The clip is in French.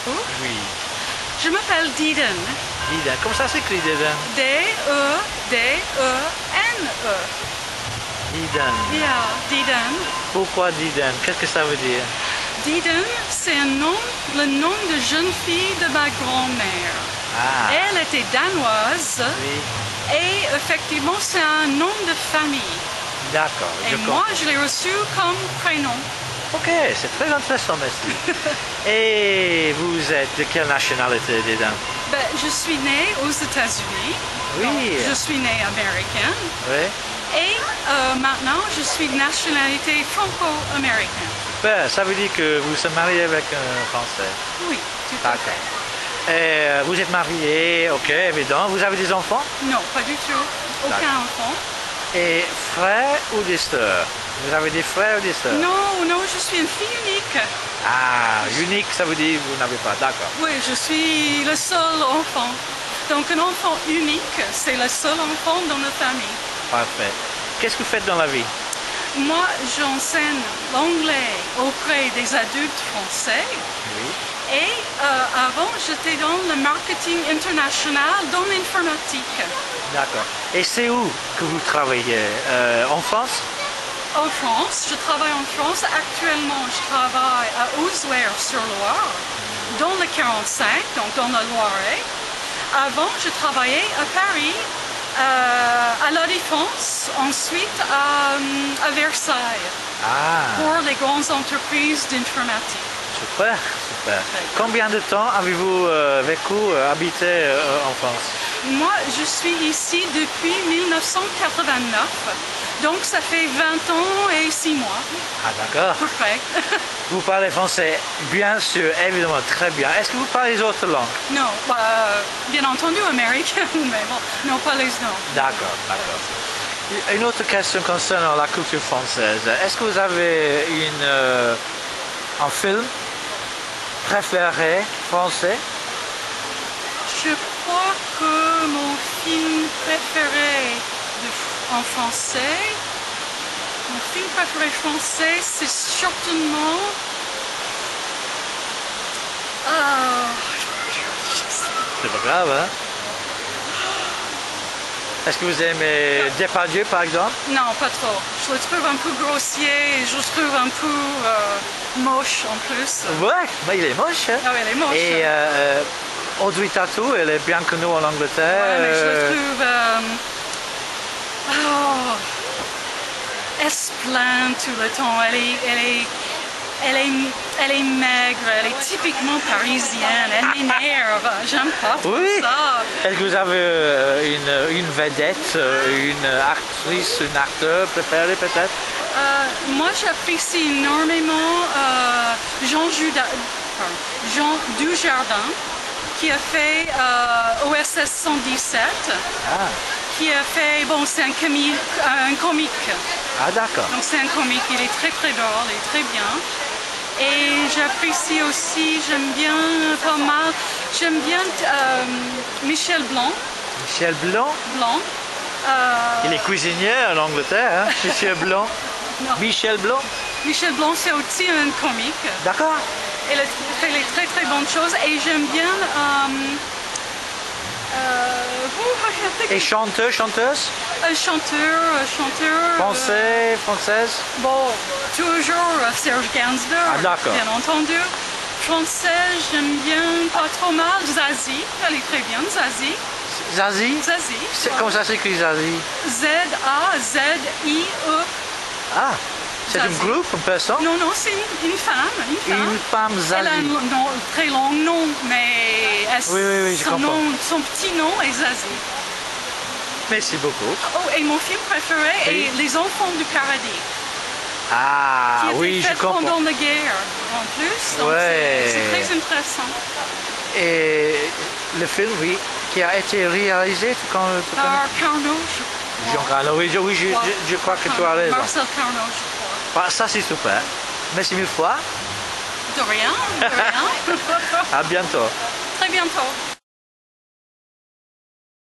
beaucoup. Oui. Je m'appelle Diden. Diden. Comment ça s'écrit, Diden? D-E-D-E-N-E. Diden. Yeah, Diden. Pourquoi Diden? Qu'est-ce que ça veut dire? Diden, c'est le nom de jeune fille de ma grand-mère. Ah. Elle était danoise Oui. et effectivement c'est un nom de famille. D'accord, Et je moi comprends. je l'ai reçu comme prénom. Ok, c'est très intéressant, merci. Et vous êtes de quelle nationalité, Diden? Ben, je suis née aux États-Unis. Oui. Donc, je suis née américaine. Oui. Et maintenant je suis de nationalité franco-américaine. Ben, ça veut dire que vous êtes marié avec un Français. Oui, tout à fait. Et vous êtes marié, ok, évident. Vous avez des enfants? Non, pas du tout. Aucun enfant. Et frères ou des sœurs? Vous avez des frères ou des sœurs? Non, non, je suis une fille unique. Ah, unique, ça veut dire que vous n'avez pas, d'accord. Oui, je suis le seul enfant. Donc un enfant unique, c'est le seul enfant dans notre famille. Parfait. Qu'est-ce que vous faites dans la vie? Moi, j'enseigne l'anglais auprès des adultes français. Oui. Et avant, j'étais dans le marketing international, dans l'informatique. D'accord. Et c'est où que vous travaillez? En France? En France, je travaille en France. Actuellement, je travaille à Ouzouer-sur-Loire, dans le 45, donc dans la Loiret. Avant, je travaillais à Paris, à La Défense, ensuite à Versailles, pour les grandes entreprises d'informatique. Super, super. Combien de temps avez-vous habité en France? Moi, je suis ici depuis 1989, donc ça fait 20 ans et 6 mois. Ah d'accord. À peu près. Vous parlez français, bien sûr, évidemment, très bien. Est-ce que vous parlez les autres langues? Non, bien entendu américain, mais bon, non, pas les noms. D'accord, d'accord. Une autre question concernant la culture française. Est-ce que vous avez un film préféré français? Je crois que mon film préféré en français, c'est certainement... C'est pas grave, hein? Est-ce que vous aimez Depardieu, par exemple? Non, pas trop. Je le trouve un peu grossier et je le trouve un peu moche en plus. Ouais, mais il est moche. Hein? Ah oui, il est moche. Et Audrey Tautou, elle est bien connue en Angleterre. Ouais, mais je le trouve... elle se plaint tout le temps. Elle est maigre, elle est typiquement parisienne, elle m'énerve, j'aime pas ça. Est-ce que vous avez une vedette, une actrice, un acteur préféré peut-être? Moi j'apprécie énormément Jean Dujardin qui a fait OSS 117. Qui a fait, bon c'est un comique. Ah d'accord. Donc c'est un comique, il est très très drôle, il est très bien. Et j'apprécie aussi, j'aime bien pas mal, j'aime bien Michel Blanc. Michel Blanc? Blanc. Il est cuisinier en Angleterre, hein? Michel Blanc. Non. Michel Blanc? Michel Blanc c'est aussi un comique. D'accord. Il fait les très très bonnes choses et j'aime bien... Et chanteuse? Chanteur. Française? Bon, toujours Serge Gainsbourg, ah, d'accord. bien entendu. Française, j'aime bien pas trop mal. Zazie, elle est très bien, Zazie. Zazie? Zazie. Comment ça s'écrit Zazie? Z-A-Z-I-E. Ah, c'est un groupe, une personne? Non, non, c'est une femme. Une femme Zazie. Elle a un très long nom, mais oui, je comprends. Son petit nom est Zazie. Merci beaucoup. Oh, et mon film préféré est Les Enfants du Paradis. Ah, oui, je comprends. Pendant la guerre, en plus, donc c'est très intéressant. Et le film, oui, qui a été réalisé par Carnot, je crois. Jean Carnot, oui, je crois que tu as raison. Marcel Carnot, je crois. Ça, c'est super. Merci mille fois. De rien, de rien. À bientôt. Très bientôt.